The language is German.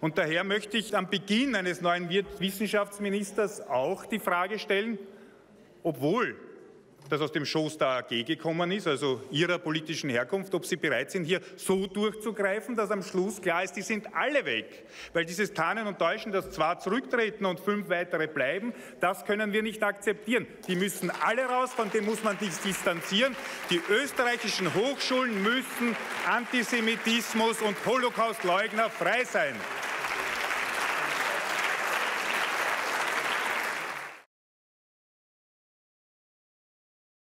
Und daher möchte ich am Beginn eines neuen Wissenschaftsministers auch die Frage stellen, obwohl das aus dem Schoß der AG gekommen ist, also Ihrer politischen Herkunft, ob Sie bereit sind, hier so durchzugreifen, dass am Schluss klar ist, die sind alle weg. Weil dieses Tarnen und Täuschen, dass 2 zurücktreten und 5 weitere bleiben, das können wir nicht akzeptieren. Die müssen alle raus, von dem muss man sich distanzieren. Die österreichischen Hochschulen müssen Antisemitismus und Holocaustleugner frei sein.